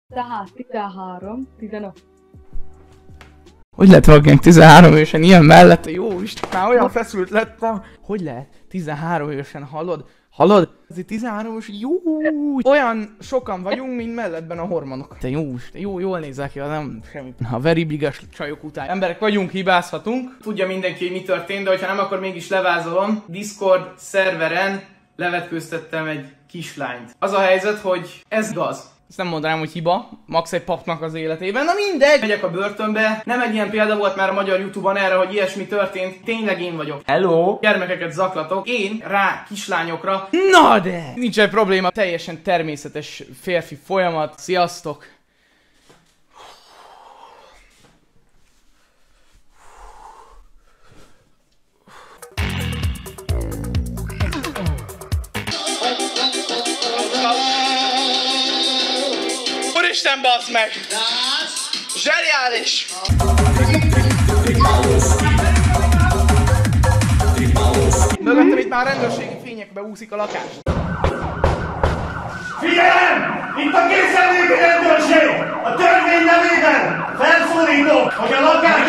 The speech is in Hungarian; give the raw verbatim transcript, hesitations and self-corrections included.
Tehát tizenhárom, tizenöt. Hogy lehet valakinek tizenhárom évesen ilyen mellette? Jó Isten, már olyan feszült lettem. Hogy lehet tizenhárom évesen, hallod? Hallod? Ezért tizenhárom éves, jó. Olyan sokan vagyunk, mint mellettben a hormonok. Te jó, jó, jól nézel ki, nem semmi. A very biges csajok után. Emberek vagyunk, hibázhatunk. Tudja mindenki, hogy mi történt, de hogyha nem, akkor mégis levázolom. Discord szerveren levetkőztettem egy kislányt. Az a helyzet, hogy ez igaz. Ezt nem mondanám, hogy hiba, max egy papnak az életében, na mindegy! Megyek a börtönbe, nem egy ilyen példa volt már a magyar YouTube-on erre, hogy ilyesmi történt, tényleg én vagyok. Hello! Gyermekeket zaklatok, én rá kislányokra. Na de! Nincs egy probléma, teljesen természetes férfi folyamat. Sziasztok! Úristen, bassz meg! Zseniális! Mögöttem itt már rendőrségi fényekbe úszik a lakás. Figyelem! Itt a készenléti rendőrség! A törvény nevében felszólítok, hogy a lakás